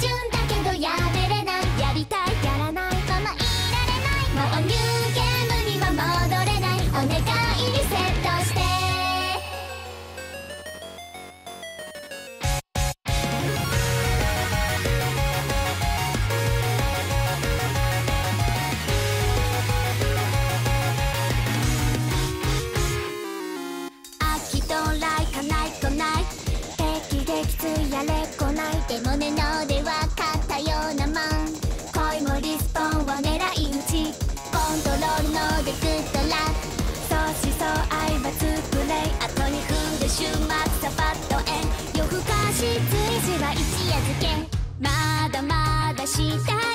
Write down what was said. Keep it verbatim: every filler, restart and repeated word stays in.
準だけどやめれない、やりたいやらないままいられない、もうニューゲームには戻れない、お願いリセットして。秋到来かないとない敵できついやれこない、でもねので分かったようなもん、恋もリスポンを狙い撃ち、コントロールのでグッドラック、相思相愛はつプレイ、あとにふんで週末サバッと円、夜更かし追事は一夜漬け、まだまだしたい